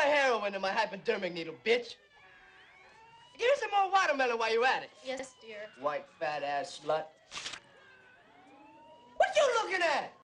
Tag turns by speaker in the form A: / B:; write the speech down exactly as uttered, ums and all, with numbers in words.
A: heroin in my hypodermic needle, bitch. Give me some more watermelon while you're at it.
B: Yes, dear.
A: White fat ass slut. What you looking at?